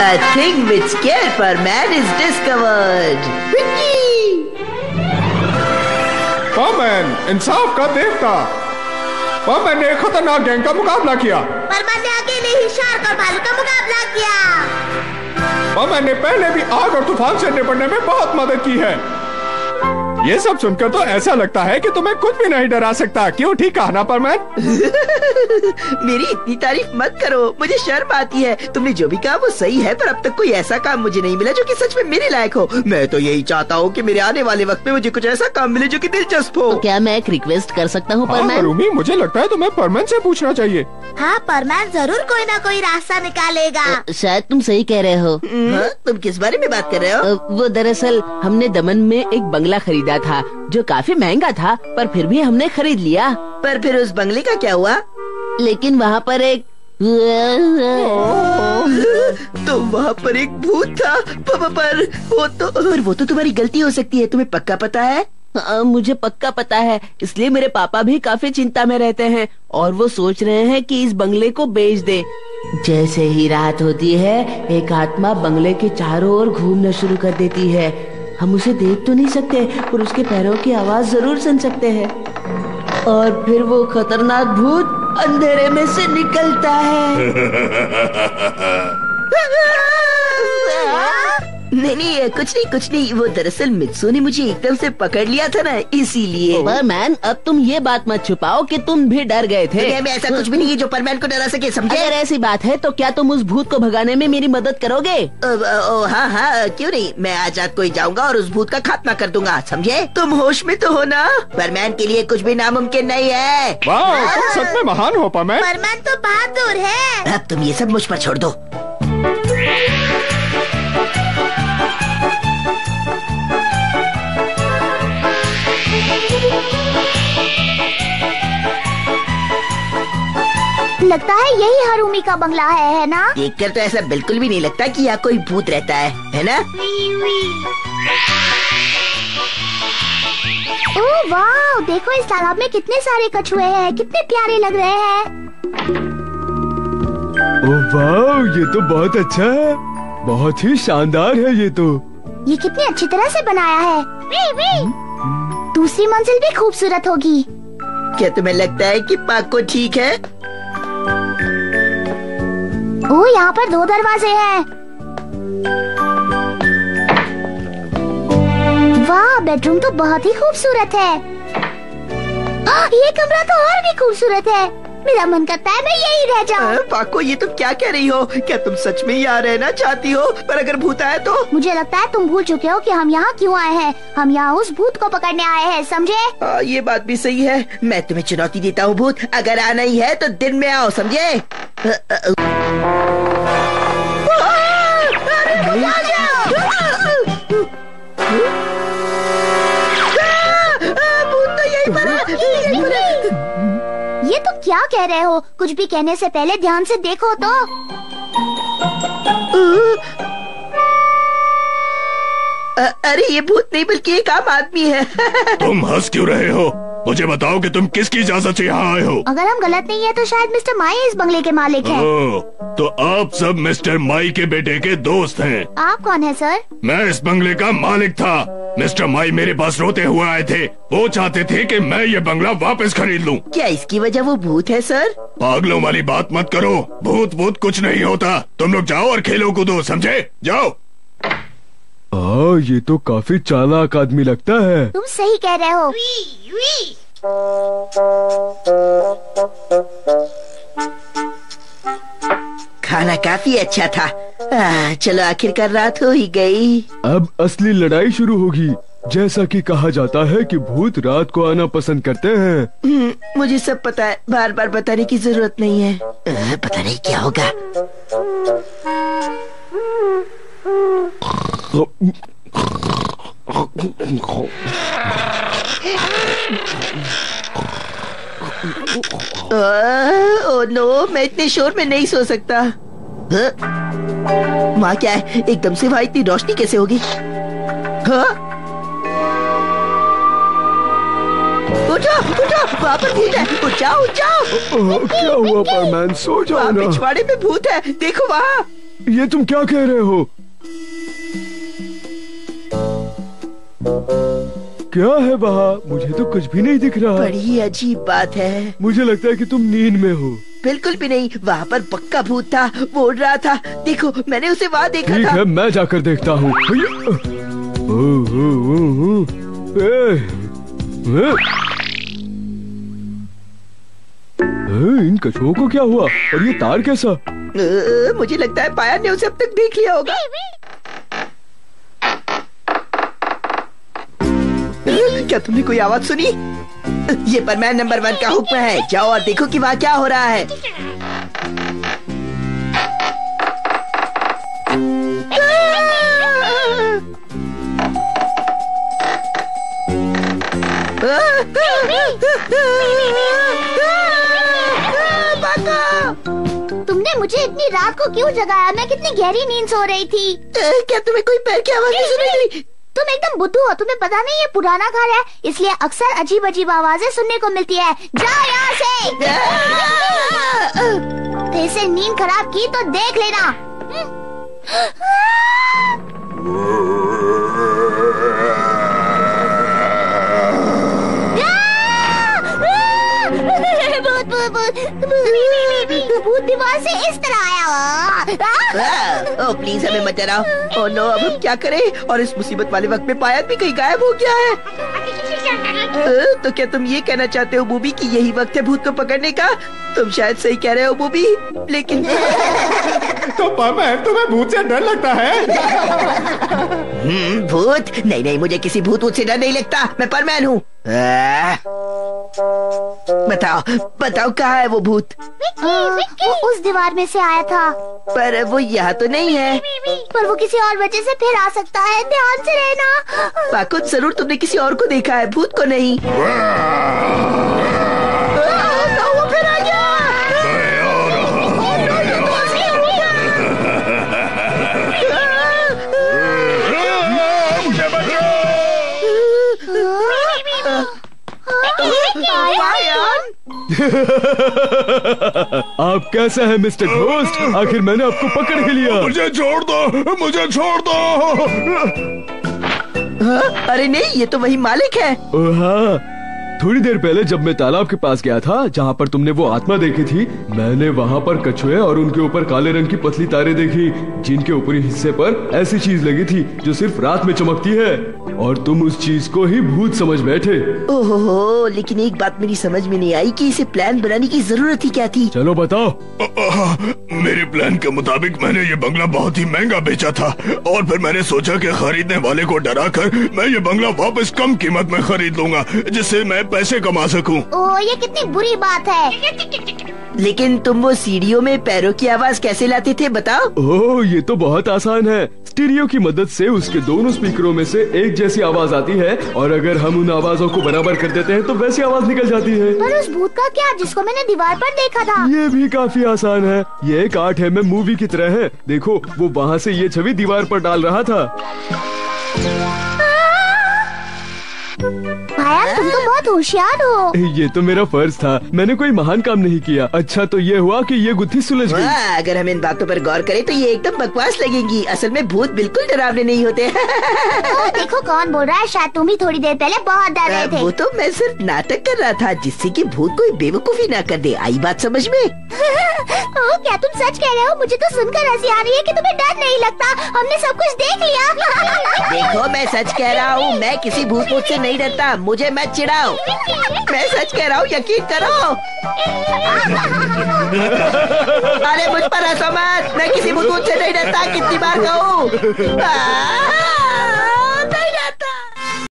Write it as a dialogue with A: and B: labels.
A: A thing which scared Perman is discovered.
B: परमैन इंसाफ का देवता। परमैन ने खतरनाक गैंग का मुकाबला किया।
C: परमैन ने अकेले ही शार्क और भालू का मुकाबला किया।
B: परमैन ने पहले भी आग और तूफान से निपटने में बहुत मदद की है। ये सब सुनकर तो ऐसा लगता है कि तुम्हें कुछ भी नहीं डरा सकता। क्यों, ठीक कहा ना परमैन?
A: मेरी इतनी तारीफ मत करो, मुझे शर्म आती है। तुमने जो भी कहा वो सही है, पर अब तक कोई ऐसा काम मुझे नहीं मिला जो कि सच में मेरे लायक हो। मैं तो यही चाहता हूँ कि मेरे आने वाले वक्त में मुझे कुछ ऐसा काम मिले जो कि दिलचस्प हो।
D: तो क्या मैं एक रिक्वेस्ट कर सकता हूँ
B: हाँ,
D: परमैन?
B: रूमी, मुझे लगता है तुम्हें परमैन से पूछना चाहिए।
C: हाँ, परमैन जरूर कोई ना कोई रास्ता निकालेगा।
D: शायद तुम सही कह रहे हो।
A: हाँ, तुम किस बारे में बात कर रहे हो?
D: वो दरअसल हमने दमन में एक बंगला खरीदा था जो काफी महंगा था, पर फिर भी हमने खरीद लिया।
A: पर फिर उस बंगले का क्या हुआ?
D: लेकिन वहाँ पर एक
A: तो वहाँ पर एक भूत था। पर वो तो तुम्हारी गलती हो सकती है। तुम्हें पक्का पता है?
D: मुझे पक्का पता है, इसलिए मेरे पापा भी काफी चिंता में रहते हैं और वो सोच रहे हैं कि इस बंगले को बेच दें। जैसे ही रात होती है, एक आत्मा बंगले के चारों ओर घूमना शुरू कर देती है। हम उसे देख तो नहीं सकते, पर उसके पैरों की आवाज जरूर सुन सकते हैं। और फिर वो खतरनाक भूत अंधेरे में से निकलता है।
A: नहीं, कुछ नहीं। वो दरअसल मित्सु ने मुझे एकदम से पकड़ लिया था ना, इसीलिए।
D: परमैन, अब तुम ये बात मत छुपाओ कि तुम भी डर गए थे।
A: मैं ऐसा कुछ भी नहीं है जो परमैन को डरा सके, समझे?
D: अगर ऐसी बात है तो क्या तुम उस भूत को भगाने में मेरी मदद करोगे?
A: हाँ, क्यों नहीं। मैं आज रात को ही जाऊंगा और उस भूत का खात्मा कर दूंगा, समझे? तुम होश में तो हो ना? परमैन के लिए कुछ भी नामुमकिन नहीं है।
B: वाह, तुम सच में महान हो परमैन।
C: परमैन तो बहादुर है।
A: अब तुम ये सब मुझ पर छोड़ दो।
C: लगता है यही हारूमी का बंगला है ना?
A: देखकर तो ऐसा बिल्कुल भी नहीं लगता कि यहाँ कोई भूत रहता है ना?
C: ओह वाह, देखो इस तालाब में कितने सारे कछुए हैं, कितने प्यारे लग रहे हैं।
E: ओह वाह, ये तो बहुत अच्छा है, बहुत ही शानदार है ये तो।
C: ये कितनी अच्छी तरह से बनाया है। दूसरी मंजिल भी खूबसूरत होगी।
A: क्या तुम्हें लगता है कि पाको ठीक है?
C: ओह, यहाँ पर 2 दरवाजे हैं। वाह, बेडरूम तो बहुत ही खूबसूरत है। ये कमरा तो और भी खूबसूरत है। मेरा मन करता है मैं यही रह जाऊं।
A: पाको, ये तुम क्या कह रही हो? क्या तुम सच में यहाँ रहना चाहती हो? पर अगर भूत आए तो?
C: मुझे लगता है तुम भूल चुके हो कि हम यहाँ क्यों आए हैं। हम यहाँ उस भूत को पकड़ने आए हैं, समझे?
A: ये बात भी सही है। मैं तुम्हें चुनौती देता हूँ भूत, अगर आना ही है तो दिन में आओ, समझे? भूत तो यही पर है।
C: ये तुम क्या कह रहे हो? कुछ भी कहने से पहले ध्यान से देखो तो।
A: अरे ये भूत नहीं बल्कि एक आम आदमी है।
B: तुम हंस क्यों रहे हो? मुझे बताओ कि तुम किसकी इजाजत से यहाँ आए हो?
C: अगर हम गलत नहीं है तो शायद मिस्टर माई इस बंगले के मालिक हैं।
B: तो आप सब मिस्टर माई के बेटे के दोस्त हैं।
C: आप कौन है सर?
B: मैं इस बंगले का मालिक था। मिस्टर माई मेरे पास रोते हुए आए थे। वो चाहते थे कि मैं ये बंगला वापस खरीद लूं।
A: क्या इसकी वजह वो भूत है सर?
B: पागलों वाली बात मत करो। भूत कुछ नहीं होता। तुम लोग जाओ और खेलो कूदो, समझे? जाओ।
E: ये तो काफी चालाक आदमी लगता है।
C: तुम सही कह रहे हो।
A: खाना काफी अच्छा था। चलो आखिरकार रात हो ही गई।
E: अब असली लड़ाई शुरू होगी। जैसा कि कहा जाता है कि भूत रात को आना पसंद करते हैं।
A: मुझे सब पता है, बार बार बताने की जरूरत नहीं है। पता नहीं क्या होगा। ओह नो, मैं इतने शोर में नहीं सो सकता। माँ क्या है? एकदम से वहाँ इतनी रोशनी कैसे होगी? उठो, वहाँ पर भूत है। उठ जाओ।
E: क्या हुआ परमैन? सो जाओ ना।
A: पिछवाड़े में भूत है, देखो वहाँ।
E: ये तुम क्या कह रहे हो? क्या है वहाँ? मुझे तो कुछ भी नहीं दिख रहा।
A: बड़ी अजीब बात है।
E: मुझे लगता है कि तुम नींद में हो।
A: बिल्कुल भी नहीं, वहाँ पर पक्का भूत था, वो उड़ रहा था। देखो, मैंने उसे वहाँ देखा
E: ठीक
A: था।
E: है, मैं जाकर देखता हूँ। इन कछुओं को क्या हुआ? और ये तार कैसा?
A: मुझे लगता है पाया ने उसे अब तक देख लिया होगा। क्या तुमने कोई आवाज सुनी? ये परमैन नंबर 1 का हुक्म है, जाओ और देखो कि वहाँ क्या हो रहा है।
C: तुमने मुझे इतनी रात को क्यों जगाया? मैं कितनी गहरी नींद सो रही थी।
A: क्या तुम्हें कोई पैर की आवाज नहीं सुनाई?
C: तुम एकदम बुद्धू हो, तुम्हें पता नहीं ये पुराना घर है, इसलिए अक्सर अजीब अजीब आवाजें सुनने को मिलती है। जाओ यहाँ से। फिर से नींद खराब की तो देख लेना। भूत दीवार से इस तरह आया।
A: ओह प्लीज हमें मत डराओ। ओह नो, अब हम क्या करें? और इस मुसीबत वाले वक्त में पायत भी कहीं गायब हो गया है। तो क्या तुम ये कहना चाहते हो बूबी कि यही वक्त है भूत को पकड़ने का? तुम शायद सही कह रहे हो बूबी, लेकिन
B: तो परमैन, तुम्हें भूत से डर लगता है?
A: भूत? नहीं नहीं, मुझे किसी भूत से डर नहीं लगता। मैं परमैन हूँ। बताओ बताओ, कहाँ है वो भूत?
C: वो उस दीवार में से आया था।
A: पर वो यहाँ तो नहीं है।
C: पर वो किसी और वजह से फिर आ सकता है, ध्यान से रहना।
A: पाकुत, जरूर तुमने किसी और को देखा है, भूत को नहीं। वो फिर आ गया।
E: आप कैसा है मिस्टर घोस्ट? आखिर मैंने आपको पकड़ के लिया।
B: मुझे छोड़ दो, मुझे छोड़ दो।
A: अरे नहीं, ये तो वही मालिक है।
E: हाँ, थोड़ी देर पहले जब मैं तालाब के पास गया था जहाँ पर तुमने वो आत्मा देखी थी, मैंने वहाँ पर कछुए और उनके ऊपर काले रंग की पतली तारें देखी, जिनके ऊपरी हिस्से पर ऐसी चीज लगी थी जो सिर्फ रात में चमकती है, और तुम उस चीज को ही भूत समझ बैठे।
A: ओहो, लेकिन एक बात मेरी समझ में नहीं आई कि इसे प्लान बनाने की जरूरत ही क्या थी?
E: चलो बताओ।
B: मेरे प्लान के मुताबिक मैंने ये बंगला बहुत ही महंगा बेचा था, और फिर मैंने सोचा कि खरीदने वाले को डराकर मैं ये बंगला वापस कम कीमत में खरीद लूंगा, जिससे मैं पैसे कमा सकूं।
C: ओह, ये कितनी बुरी बात है।
A: लेकिन तुम वो सीढ़ियों में पैरों की आवाज कैसे लाते थे, बताओ?
E: ओह, ये तो बहुत आसान है। स्टीरियो की मदद से उसके दोनों स्पीकरों में से एक जैसी आवाज आती है, और अगर हम उन आवाजों को बराबर कर देते हैं तो वैसी आवाज निकल जाती है।
C: पर उस भूत का क्या, जिसको मैंने दीवार पर देखा था?
E: ये भी काफी आसान है। ये एक आर्ट है, मैं मूवी की तरह है। देखो, वो वहाँ से ये छवि दीवार पर डाल रहा था।
C: भाया, तुम तो बहुत होशियार हो।
E: ये तो मेरा फर्ज था, मैंने कोई महान काम नहीं किया। अच्छा तो ये हुआ कि ये गुत्थी सुलझ गई।
A: वाह, अगर हम इन बातों पर गौर करें तो ये एकदम बकवास लगेंगी। असल में भूत बिल्कुल डरावने नहीं होते।
C: देखो कौन बोल रहा है, शायद तुम भी थोड़ी देर पहले बहुत डर रहे थे।
A: वो तो मैं सिर्फ नाटक कर रहा था, जिससे कि भूत कोई बेवकूफी ना कर दे। आई बात समझ में?
C: ओह, क्या तुम सच कह रहे हो? मुझे तो सुनकर हंसी आ रही है कि तुम्हें डर नहीं लगता। हमने सब कुछ देख लिया।
A: देखो, मैं सच कह रहा हूँ, मैं किसी भूत भूत से नहीं डरता। मुझे मत चिढ़ाओ, मैं सच कह रहा हूँ, यकीन करो। अरे मुझ पर हंसो मत, मैं किसी भूत भूत से नहीं डरता। कितनी बार कहूँ?